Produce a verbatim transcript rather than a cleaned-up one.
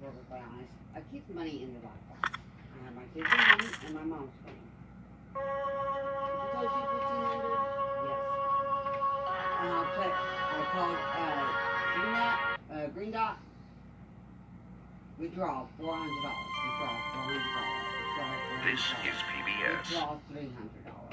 perfectly honest. I keep the money in the lockbox. I have my kids' money and my mom's money. Did you told you fifteen hundred? Yes. And I'll check. I called uh, Green Dot. Uh, Green Dot. Withdraw four hundred dollars. Withdraw four hundred dollars. Withdraw four hundred dollars. This is P B S. Withdraw three hundred dollars.